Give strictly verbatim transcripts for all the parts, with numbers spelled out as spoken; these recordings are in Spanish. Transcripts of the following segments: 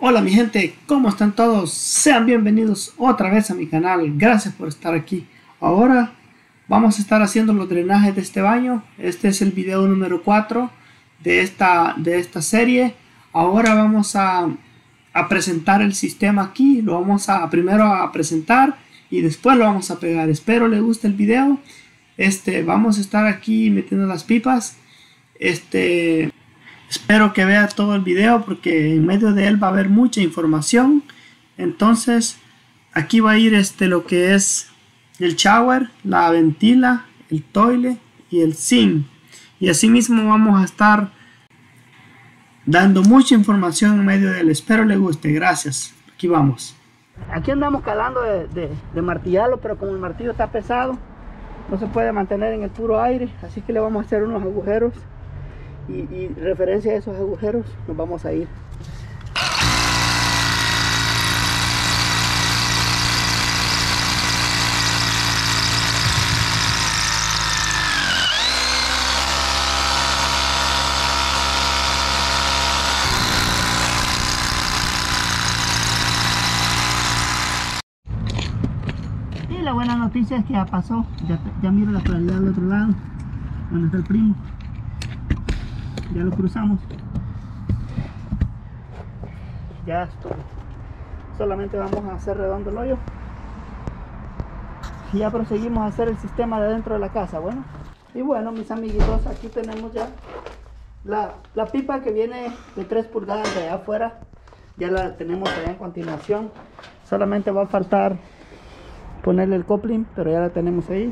Hola mi gente, ¿cómo están todos? Sean bienvenidos otra vez a mi canal. Gracias por estar aquí. Ahora vamos a estar haciendo los drenajes de este baño. Este es el video número cuatro de esta, de esta serie. Ahora vamos a, a presentar el sistema aquí. Lo vamos a primero a presentar y después lo vamos a pegar. Espero les guste el video. Este, vamos a estar aquí metiendo las pipas. Este... Espero que vea todo el video porque en medio de él va a haber mucha información. Entonces aquí va a ir este lo que es el shower, la ventila, el toilet y el sink. Y así mismo vamos a estar dando mucha información en medio de él. Espero le guste. Gracias. Aquí vamos. Aquí andamos calando de, de, de martillarlo, pero como el martillo está pesado no se puede mantener en el puro aire. Así que le vamos a hacer unos agujeros. Y, y referencia a esos agujeros nos vamos a ir. Y la buena noticia es que ya pasó, ya, ya miro la claridad del otro lado, donde está el primo. Ya lo cruzamos. Ya esto. Solamente vamos a hacer redondo el hoyo. Y ya proseguimos a hacer el sistema de dentro de la casa. Bueno. Y bueno, mis amiguitos, aquí tenemos ya la, la pipa que viene de tres pulgadas de allá afuera. Ya la tenemos allá en continuación. Solamente va a faltar ponerle el coupling, pero ya la tenemos ahí.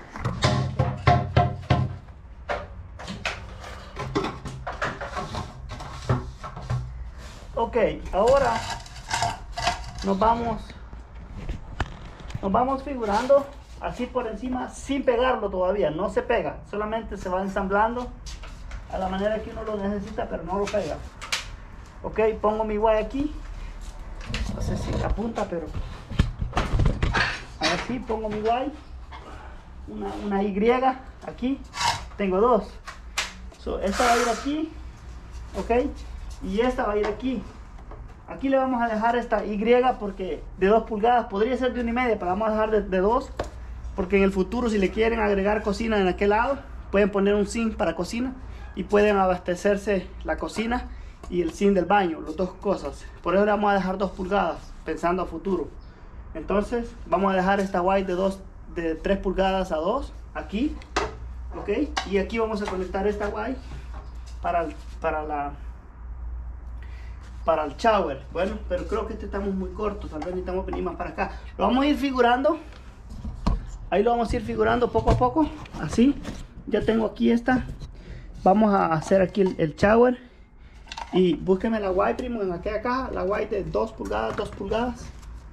Ok, ahora nos vamos nos vamos figurando así por encima sin pegarlo todavía, no se pega, solamente se va ensamblando a la manera que uno lo necesita, pero no lo pega. Ok, pongo mi guay aquí, no sé si apunta, pero ahora sí pongo mi guay, una, una Y aquí, tengo dos, so, esta va a ir aquí, ok, y esta va a ir aquí. Aquí le vamos a dejar esta Y porque de dos pulgadas, podría ser de una y media, pero vamos a dejar de, de dos, porque en el futuro si le quieren agregar cocina en aquel lado, pueden poner un zinc para cocina y pueden abastecerse la cocina y el zinc del baño, las dos cosas. Por eso le vamos a dejar dos pulgadas, pensando a futuro. Entonces vamos a dejar esta white de, dos, de tres pulgadas a dos aquí, ok, y aquí vamos a conectar esta white para, para la para el shower. Bueno, pero creo que este estamos muy corto, tal vez necesitamos venir más para acá. Lo vamos a ir figurando, ahí lo vamos a ir figurando poco a poco, así. Ya tengo aquí esta, vamos a hacer aquí el, el shower. Y búsqueme la white, primo, en aquella caja, la white de dos pulgadas, dos pulgadas.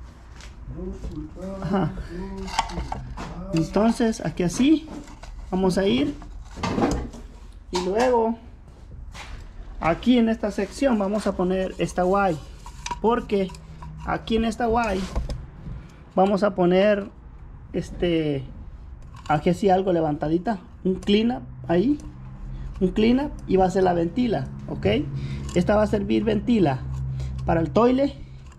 Ajá. Entonces aquí así vamos a ir, y luego aquí en esta sección vamos a poner esta guay, porque aquí en esta guay vamos a poner este aquí así algo levantadita, un clean up ahí, un clean up, y va a ser la ventila, ok. Esta va a servir ventila para el toilet,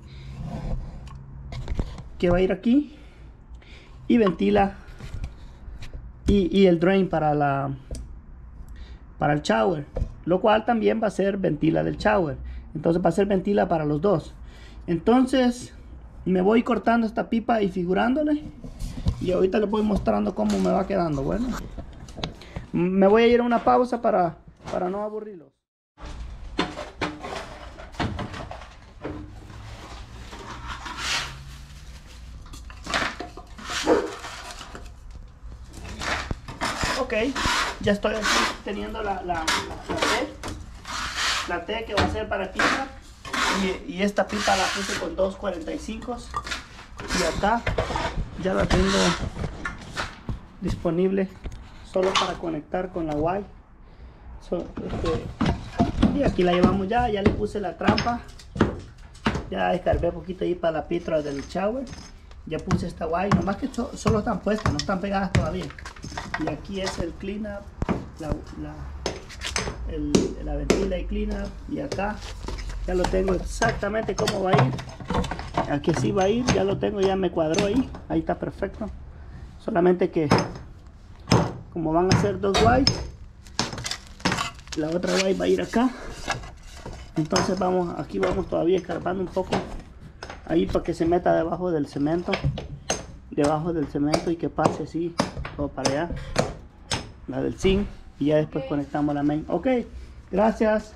que va a ir aquí, y ventila y, y el drain para la para el shower, lo cual también va a ser ventila del shower. Entonces va a ser ventila para los dos. Entonces me voy cortando esta pipa y figurándole, y ahorita les voy mostrando cómo me va quedando. Bueno, me voy a ir a una pausa para, para no aburrirlos. Ok, ya estoy aquí teniendo la, la, la, la T, la T que va a ser para pipa, y, y esta pipa la puse con dos cuarenta y cinco, y acá ya la tengo disponible solo para conectar con la guay. So, este, y aquí la llevamos ya, ya le puse la trampa, ya descargué un poquito ahí para la pitra del shower, ya puse esta guay, nomás que so, solo están puestas, no están pegadas todavía. Y aquí es el clean up, la, la, el, la ventila y clean up, y acá Ya lo tengo exactamente cómo va a ir. Aquí sí va a ir, ya lo tengo, ya me cuadró ahí. Ahí está perfecto. Solamente que como van a ser dos guays, la otra guay va a ir acá. Entonces vamos, aquí vamos todavía escarbando un poco ahí para que se meta debajo del cemento. Debajo del cemento y que pase así todo para allá. La del zinc. Y ya después okay. Conectamos la main. Ok, gracias.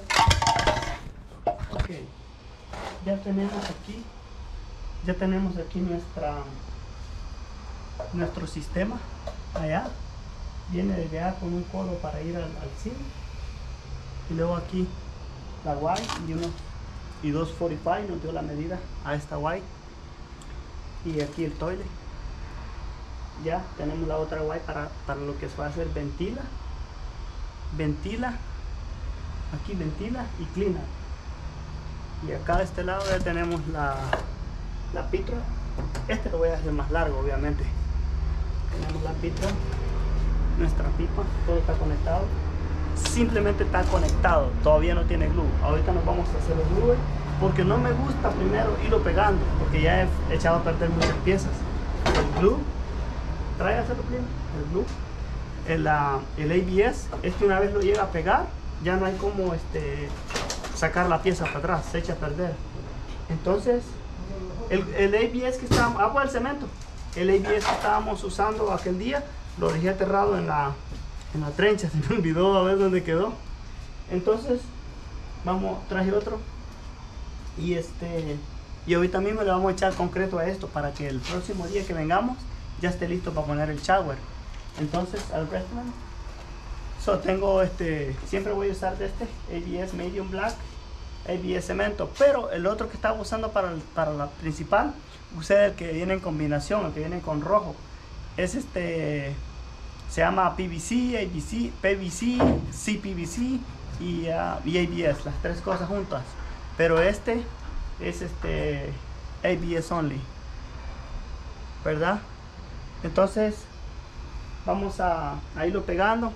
Ok, ya tenemos aquí, ya tenemos aquí nuestra, nuestro sistema allá. Viene desde allá con un codo para ir al, al zinc. Y luego aquí la Y y, unos, y dos cuarenta y cinco nos dio la medida a esta Y. Y aquí el toilet. Ya tenemos la otra Y para, para lo que se va a hacer ventila. Ventila. Aquí ventila y cleaner. Y acá de este lado ya tenemos la, la pitra. Este lo voy a hacer más largo, obviamente. Tenemos la pitra, nuestra pipa, todo está conectado. Simplemente está conectado, todavía no tiene glue. Ahorita nos vamos a hacer el glue porque no me gusta primero irlo pegando, porque ya he echado a perder muchas piezas. El glue, tráigaselo bien, el glue. El, uh, el A B S, este una vez lo llega a pegar, ya no hay como este, sacar la pieza para atrás, se echa a perder. Entonces, el, el A B S que estábamos, agua del cemento, el A B S que estábamos usando aquel día, lo dejé aterrado en la, en la trencha, se me olvidó a ver dónde quedó. Entonces, vamos, traje otro, y este, y ahorita mismo le vamos a echar concreto a esto, para que el próximo día que vengamos, ya esté listo para poner el shower. Entonces, al Breastman, so, tengo este, siempre voy a usar de este A B S Medium Black, A B S Cemento, pero el otro que estaba usando para, el, para la principal, usé el que viene en combinación, el que viene con rojo. Es este, se llama P V C, A B C, P V C, C P V C y, uh, y A B S, las tres cosas juntas. Pero este es este A B S only, ¿verdad? Entonces, vamos a, a irlo pegando.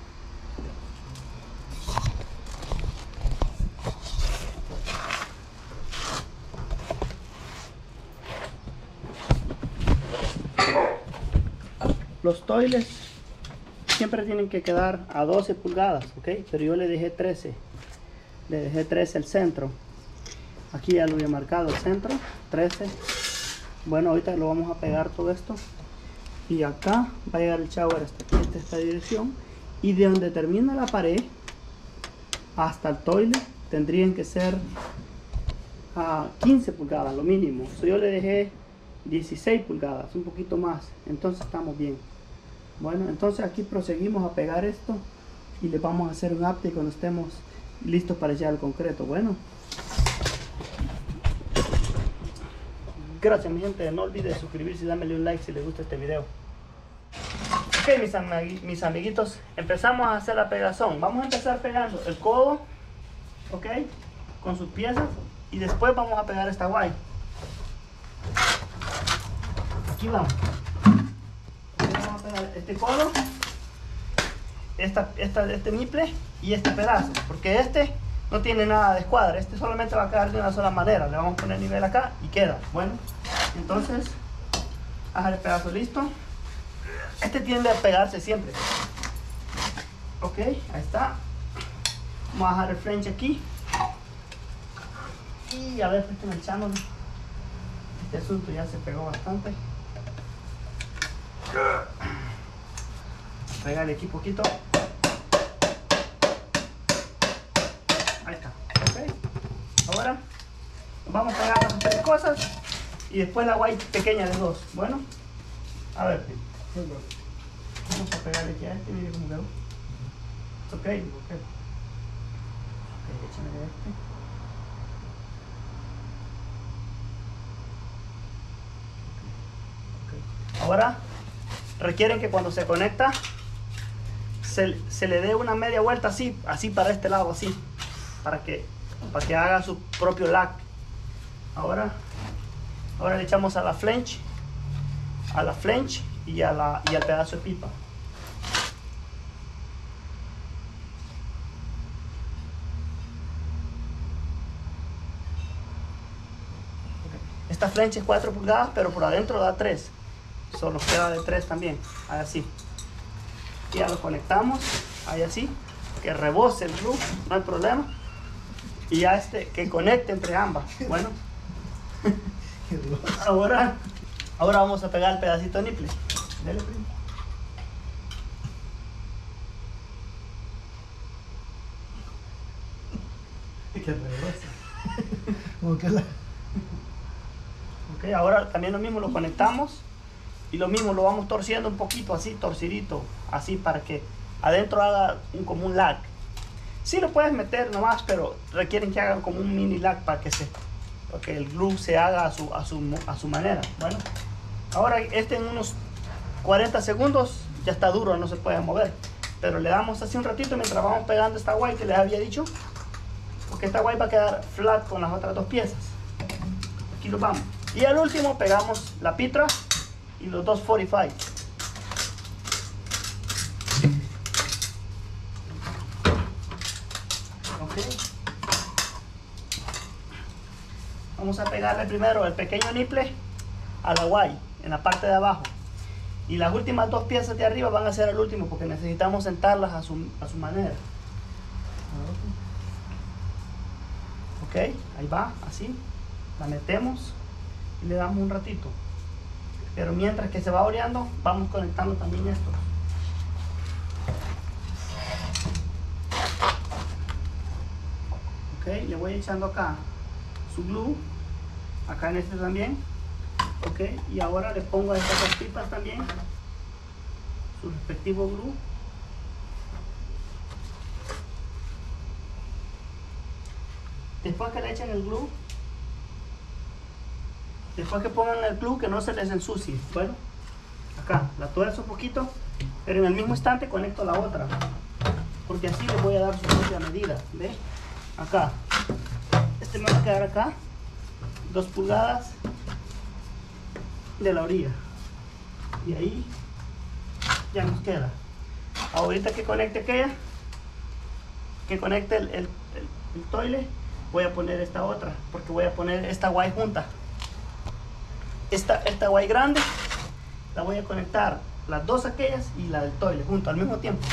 Los toiles siempre tienen que quedar a doce pulgadas, ¿ok? Pero yo le dejé trece. Le dejé trece al centro. Aquí ya lo había marcado el centro, trece. Bueno, ahorita lo vamos a pegar todo esto. Y acá va a llegar el shower hasta aquí, hasta esta dirección. Y de donde termina la pared hasta el toilet tendrían que ser a quince pulgadas, lo mínimo. So, yo le dejé dieciséis pulgadas, un poquito más. Entonces estamos bien. Bueno, entonces aquí proseguimos a pegar esto. Y le vamos a hacer un update cuando estemos listos para echar el concreto. Bueno. Gracias mi gente, no olvides suscribirse y darle un like si les gusta este video. Ok mis, amigui mis amiguitos, empezamos a hacer la pegazón. Vamos a empezar pegando el codo, ok, con sus piezas. Y después vamos a pegar esta guay. Aquí vamos. Vamos a pegar este codo, esta, esta, este niple y este pedazo. Porque este no tiene nada de escuadra, este solamente va a quedar de una sola manera. Le vamos a poner nivel acá y queda. Bueno, entonces, haz el pedazo listo. Este tiende a pegarse siempre. Ok, ahí está. Vamos a dejar el flange aquí. Y a ver, estoy echándole. Este asunto ya se pegó bastante. Pegarle aquí poquito. Ahí está, ok. Ahora vamos a pegar las tres cosas y después la guay pequeña de dos. Bueno, a ver, vamos a pegarle aquí a este, mire cómo quedó. Ok, ok. Ok, échame de este. Okay. Ahora requieren que cuando se conecta se, se le dé una media vuelta así, así para este lado, así. Para que, para que haga su propio lag. Ahora, ahora le echamos a la flange, a la flange y, a la, y al pedazo de pipa. esta flecha es cuatro pulgadas, pero por adentro da tres. Solo queda de tres también, ahí así. Y ya lo conectamos, ahí así, que rebose el glue, no hay problema. Y ya este, que conecte entre ambas. Bueno, ahora, ahora vamos a pegar el pedacito de nipple. Dale, primo. Qué rebose. Como que la... Ok, ahora también lo mismo lo conectamos. Y lo mismo lo vamos torciendo un poquito, así, torcidito. Así para que adentro haga un, como un lag. Sí lo puedes meter nomás, pero requieren que hagan como un mini lag para que, se, para que el glue se haga a su, a, su, a su manera. Bueno, ahora este en unos cuarenta segundos ya está duro, no se puede mover. Pero le damos así un ratito mientras vamos pegando esta guay que les había dicho. Porque esta guay va a quedar flat con las otras dos piezas. Aquí lo vamos. Y al último pegamos la pitra y los dos cuarenta y cinco. Vamos a pegarle primero el pequeño nipple a la guay en la parte de abajo, y las últimas dos piezas de arriba van a ser el último porque necesitamos sentarlas a su, a su manera. Ok, ahí va, así la metemos y le damos un ratito, pero mientras que se va oreando vamos conectando también estos. Ok, le voy echando acá su glue, acá en este también. Ok, y ahora le pongo a estas dos pipas también su respectivo glue. Después que le echen el glue, después que pongan el glue, que no se les ensucie. Bueno, acá la tuerzo un poquito, pero en el mismo instante conecto la otra, porque así les voy a dar su propia medida. ¿Ve? Acá este me va a quedar acá dos pulgadas de la orilla, y ahí ya nos queda. Ahorita que conecte aquella, que conecte el, el, el, el toile, voy a poner esta otra, porque voy a poner esta guay junta. Esta, esta guay grande la voy a conectar, las dos aquellas y la del toile junto al mismo tiempo.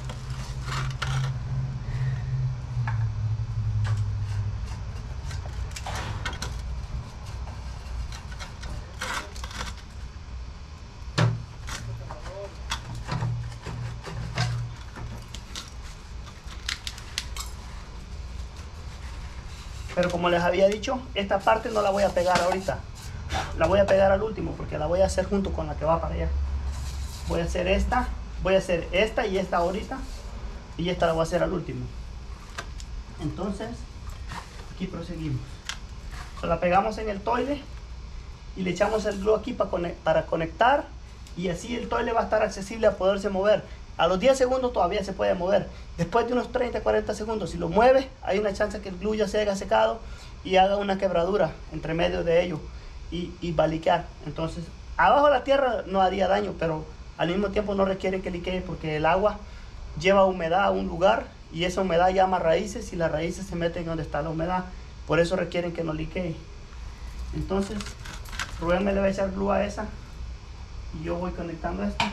Pero como les había dicho, esta parte no la voy a pegar ahorita, la voy a pegar al último, porque la voy a hacer junto con la que va para allá. Voy a hacer esta, voy a hacer esta y esta ahorita, y esta la voy a hacer al último. Entonces aquí proseguimos. So, la pegamos en el toile y le echamos el glue aquí para, conect para conectar, y así el toile va a estar accesible a poderse mover. A los diez segundos todavía se puede mover. Después de unos treinta a cuarenta segundos, si lo mueve, hay una chance que el glue ya se haya secado y haga una quebradura entre medio de ellos y, y va a liquear. Entonces, abajo de la tierra no haría daño, pero al mismo tiempo no requiere que liquee, porque el agua lleva humedad a un lugar y esa humedad llama raíces, y las raíces se meten donde está la humedad. Por eso requieren que no liquee. Entonces, Rubén me le va a echar glue a esa y yo voy conectando esta.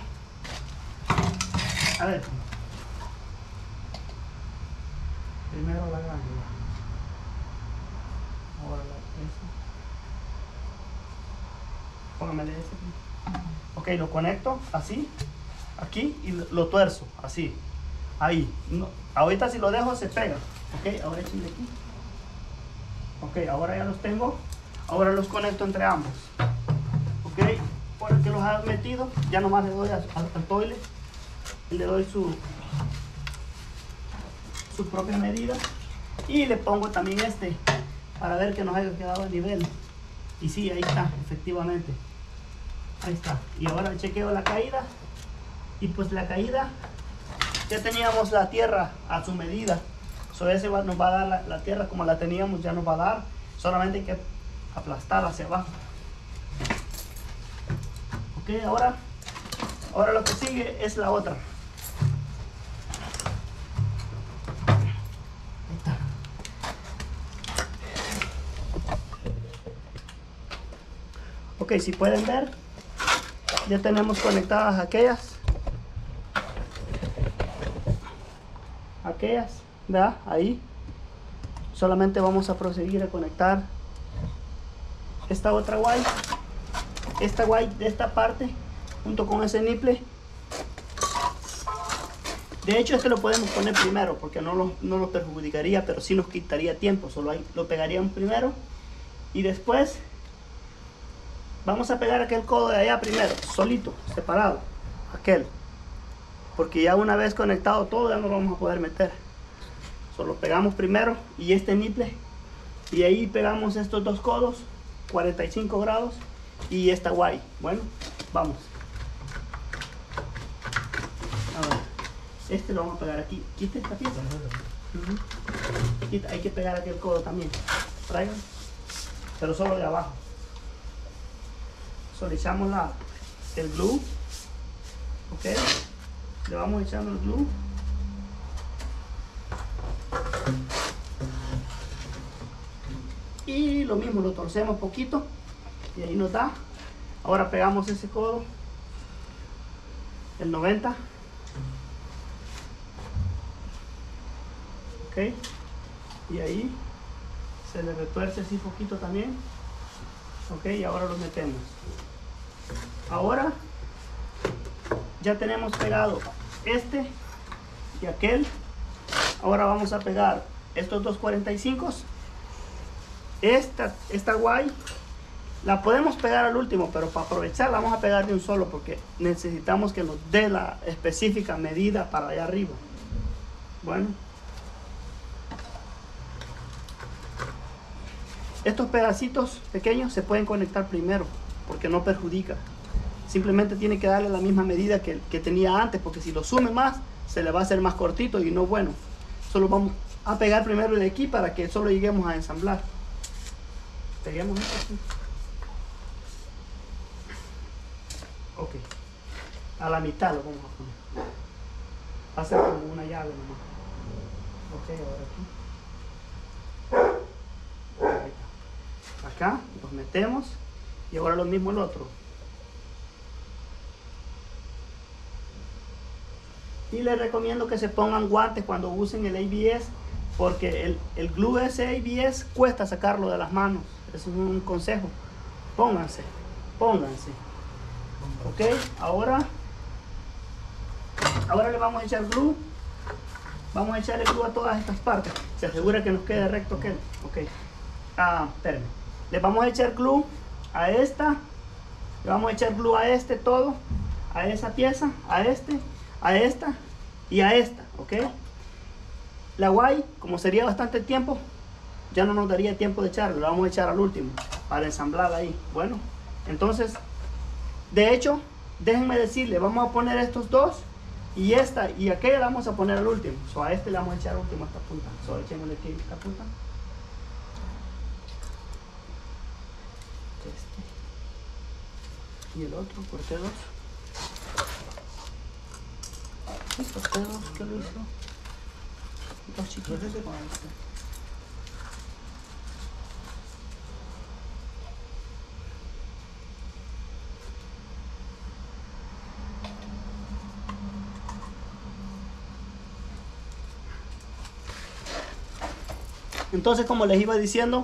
A ver, primero la grande, ahora la esa. Póngamele ese. Ok, lo conecto así, aquí, y lo, lo tuerzo así, ahí. No, ahorita si lo dejo se pega. Ok, ahora échenle aquí. Ok, ahora ya los tengo. Ahora los conecto entre ambos. Ok, por el que los has metido, ya nomás le doy al, al, al toile. Le doy su, su propia medida, y le pongo también este para ver que nos haya quedado a nivel. Y sí, ahí está, efectivamente, ahí está. Y ahora chequeo la caída, y pues la caída ya teníamos la tierra a su medida. So ese va, nos va a dar la, la tierra como la teníamos, ya nos va a dar, solamente hay que aplastar hacia abajo. Ok, ahora ahora lo que sigue es la otra. Ok, si pueden ver, ya tenemos conectadas aquellas. Aquellas, ¿verdad? Ahí. Solamente vamos a proseguir a conectar esta otra guay. Esta guay de esta parte, junto con ese nipple. De hecho, este lo podemos poner primero porque no lo, no lo perjudicaría, pero sí nos quitaría tiempo. Solo ahí lo pegaríamos primero y después vamos a pegar aquel codo de allá primero, solito, separado, aquel, porque ya una vez conectado todo ya no lo vamos a poder meter. Solo pegamos primero y este nipple, y ahí pegamos estos dos codos, cuarenta y cinco grados, y esta guay. Bueno, vamos. A ver, este lo vamos a pegar aquí. Quita esta pieza. Uh-huh. Quita, hay que pegar aquel codo también. Traigan, pero solo de abajo. Solo echamos la, el glue. Ok, le vamos echando el glue. Y lo mismo, lo torcemos poquito y ahí nos da. Ahora pegamos ese codo, el noventa. Ok, y ahí se le retuerce así poquito también. Ok, y ahora lo metemos. Ahora ya tenemos pegado este y aquel. Ahora vamos a pegar estos dos cuarenta y cinco. Esta, esta guay la podemos pegar al último, pero para aprovechar la vamos a pegar de un solo porque necesitamos que nos dé la específica medida para allá arriba. Bueno, estos pedacitos pequeños se pueden conectar primero porque no perjudica. Simplemente tiene que darle la misma medida que, que tenía antes, porque si lo sume más se le va a hacer más cortito y no bueno. Solo vamos a pegar primero de aquí para que solo lleguemos a ensamblar. Peguemos esto así. Ok, a la mitad lo vamos a poner. Va a ser como una llave nomás. Ok, ahora aquí. Ahí está. Acá los metemos y ahora lo mismo el otro. Y les recomiendo que se pongan guantes cuando usen el A B S, porque el, el glue ese A B S cuesta sacarlo de las manos. Eso es un consejo. Pónganse, pónganse. Ok, ahora, ahora le vamos a echar glue. Vamos a echarle glue a todas estas partes. Se asegura que nos quede recto aquel. Ok, ah, espérenme. Le vamos a echar glue a esta. Le vamos a echar glue a este todo. A esa pieza, a este, a esta y a esta. Ok, la guay, como sería bastante tiempo, ya no nos daría tiempo de echarle. Lo vamos a echar al último para ensamblar ahí. Bueno, entonces, de hecho, déjenme decirle, vamos a poner estos dos y esta y aquella la vamos a poner al último. So, a este le vamos a echar al último esta punta. So, echémosle aquí esta punta. Este y el otro, corté dos. Corté dos, ¿qué lo hizo? Dos chiquitos. Entonces, como les iba diciendo,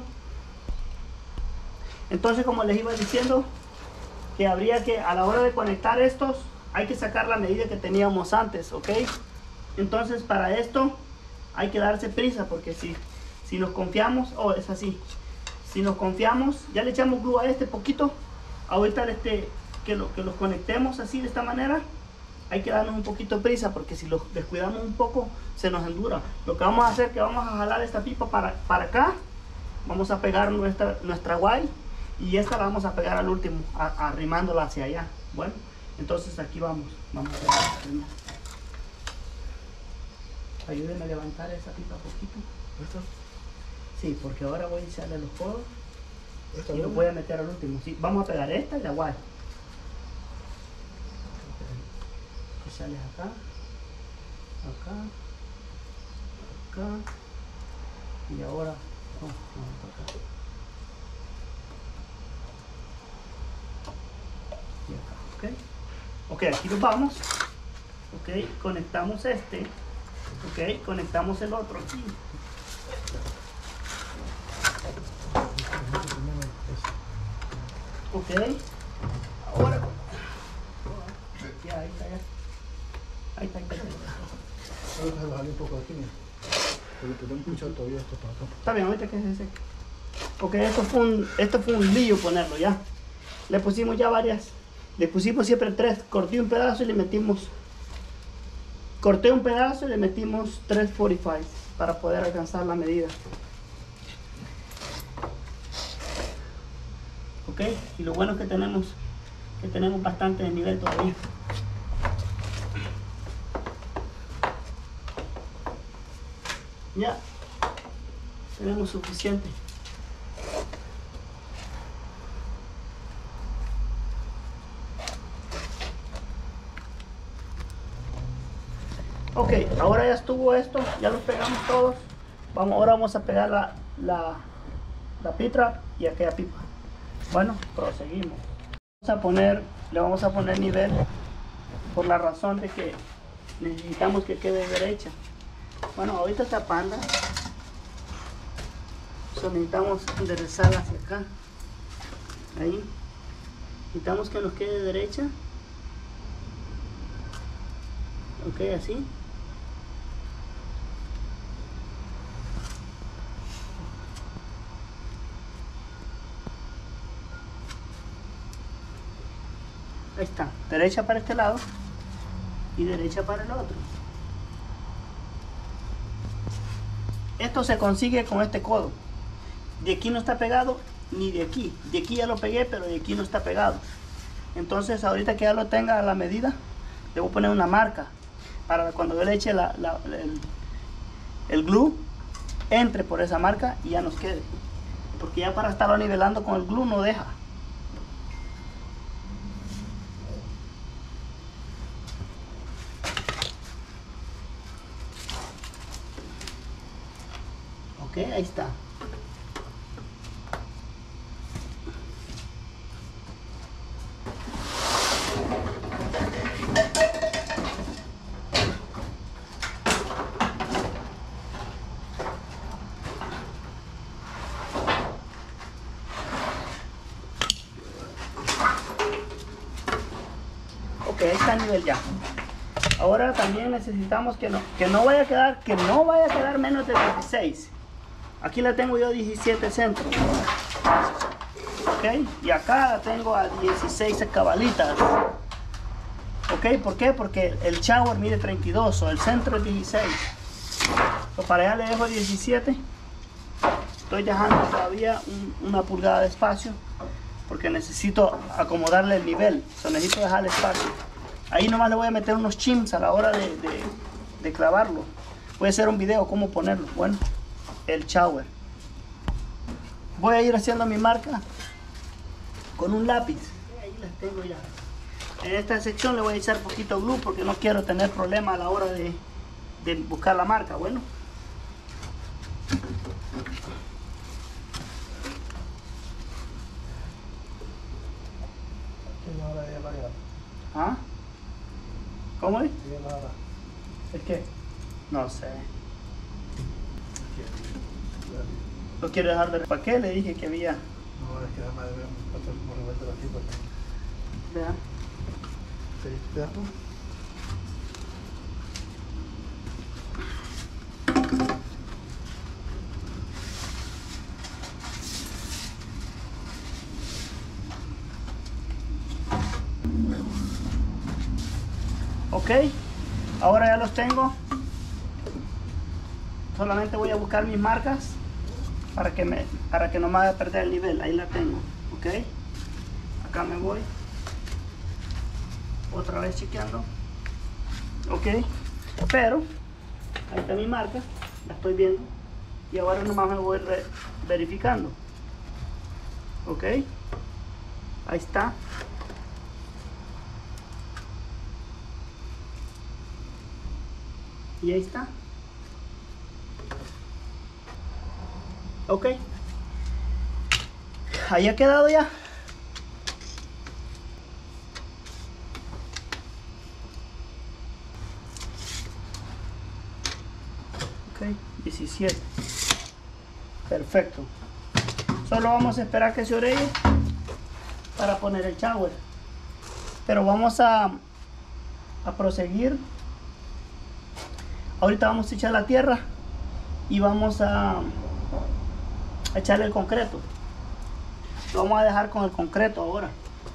entonces como les iba diciendo, que habría que, a la hora de conectar estos, hay que sacar la medida que teníamos antes, ¿ok? Entonces, para esto hay que darse prisa, porque si, si nos confiamos, o oh, es así, si nos confiamos, ya le echamos glue a este poquito, ahorita este, que, lo, que los conectemos así de esta manera, hay que darnos un poquito de prisa, porque si los descuidamos un poco se nos endura. Lo que vamos a hacer es que vamos a jalar esta pipa para, para acá, vamos a pegar nuestra, nuestra guay, y esta la vamos a pegar al último, a, arrimándola hacia allá. Bueno, entonces aquí vamos, vamos a pegar. Ayúdenme a levantar esa pipa poquito. ¿Esto? Sí, porque ahora voy a echarle los codos ¿Esto y los voy a meter al último. Sí, vamos a pegar esta y la guay. Echarles acá, acá, acá, y ahora oh, vamos para acá. Ok, ok, aquí nos vamos. Ok, conectamos este. Ok, conectamos el otro aquí. Ok, ahora ya, ahí está, ya. Ahí está, ahí está, ahí está. Ahora se lo jalé un poco aquí, mira. Pero le tenemos mucho todavía esto para acá. Está bien, ahorita que se seque. Ok, esto fue un, esto fue un lío ponerlo ya. Le pusimos ya varias. Le pusimos siempre tres. Corté un pedazo y le metimos. Corté un pedazo y le metimos tres cuarenta y cinco para poder alcanzar la medida. Ok, y lo bueno es que tenemos que tenemos bastante de nivel todavía. Ya tenemos suficiente. Ok, ahora ya estuvo esto, ya los pegamos todos. Vamos, ahora vamos a pegar la, la, la pitra y aquella pipa. Bueno, proseguimos. Vamos a poner, le vamos a poner nivel por la razón de que necesitamos que quede derecha. Bueno, ahorita está panda. So, necesitamos enderezarla hacia acá. Ahí. Necesitamos que nos quede derecha. Ok, así. Ahí está, derecha para este lado y derecha para el otro. Esto se consigue con este codo. De aquí no está pegado ni de aquí. De aquí ya lo pegué, pero de aquí no está pegado. Entonces ahorita que ya lo tenga a la medida, le voy a poner una marca para cuando yo le eche la, la, el, el glue, entre por esa marca y ya nos quede. Porque ya para estarlo nivelando con el glue no deja. Ok, ahí está. Ok, ahí está a nivel ya. Ahora también necesitamos que no, que no vaya a quedar, que no vaya a quedar menos de dieciséis. Aquí la tengo yo diecisiete centros. Ok, y acá la tengo a dieciséis cabalitas. Ok, ¿por qué? Porque el shower mide treinta y dos, o el centro es dieciséis. So, para allá le dejo diecisiete. Estoy dejando todavía un, una pulgada de espacio porque necesito acomodarle el nivel. So, necesito dejarle espacio. Ahí nomás le voy a meter unos chims a la hora de, de, de clavarlo. Voy a hacer un video cómo ponerlo. Bueno, el shower. Voy a ir haciendo mi marca con un lápiz. Ahí las tengo ya. En esta sección le voy a echar poquito glue porque no quiero tener problema a la hora de, de buscar la marca. Bueno. ¿Ah? ¿Cómo es? ¿El qué? No sé. ¿Lo quiero dejar de... ¿Para qué? Le dije que había... No, es que además debemos pasar como revuelto aquí porque... Vean. Sí, pedazo. Ok, ahora ya los tengo. Solamente voy a buscar mis marcas para que, me, para que no me vaya a perder el nivel. Ahí la tengo. Ok, acá me voy. Otra vez chequeando. Ok, pero ahí está mi marca. La estoy viendo. Y ahora nomás me voy re verificando. Ok, ahí está. Y ahí está. Ok. Ahí ha quedado ya. diecisiete. Perfecto. Solo vamos a esperar que se orelle para poner el shower. Pero vamos a, a proseguir. Ahorita vamos a echar la tierra y vamos a, a echarle el concreto. Lo vamos a dejar con el concreto ahora.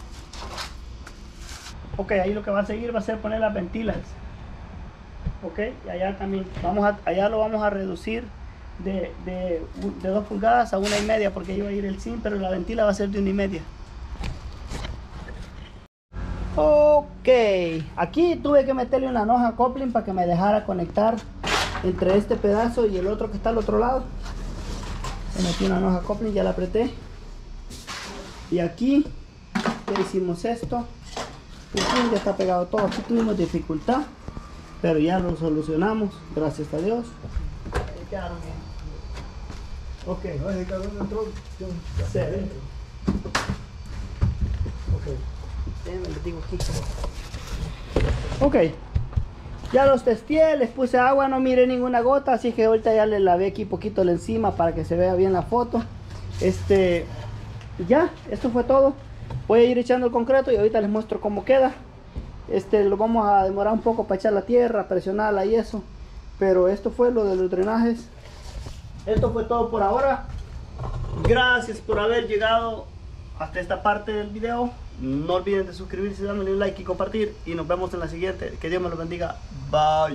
Ok, ahí lo que va a seguir va a ser poner las ventilas. Ok, y allá también vamos a, allá lo vamos a reducir de, de, de dos pulgadas a una y media, porque ahí va a ir el zinc, pero la ventila va a ser de una y media. Ok, aquí tuve que meterle una hoja coupling para que me dejara conectar entre este pedazo y el otro que está al otro lado. Le metí una hoja coupling, ya la apreté. Y aquí ya hicimos esto. Ya está pegado todo. Aquí tuvimos dificultad, pero ya lo solucionamos, gracias a Dios. Ahí quedaron bien. Ok, no es cada uno entró. Sí. Ok. Déjenme les digo aquí. Ok. Ya los testé, les puse agua, no miré ninguna gota, así que ahorita ya le lavé aquí poquito la encima para que se vea bien la foto. Este, ya, esto fue todo. Voy a ir echando el concreto y ahorita les muestro cómo queda. Este, lo vamos a demorar un poco para echar la tierra, presionarla y eso. Pero esto fue lo de los drenajes. Esto fue todo por ahora. Gracias por haber llegado hasta esta parte del video. No olviden de suscribirse, darle un like y compartir. Y nos vemos en la siguiente. Que Dios me los bendiga. Bye.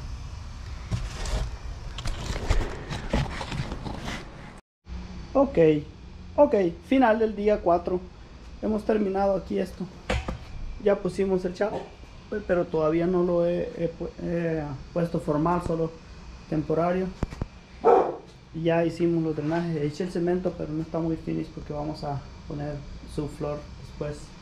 Ok. Ok. Final del día cuatro. Hemos terminado aquí esto. Ya pusimos el chavo, pero todavía no lo he, he, he puesto formal, solo temporario. Ya hicimos los drenajes, eché el cemento, pero no está muy finish porque vamos a poner subfloor después.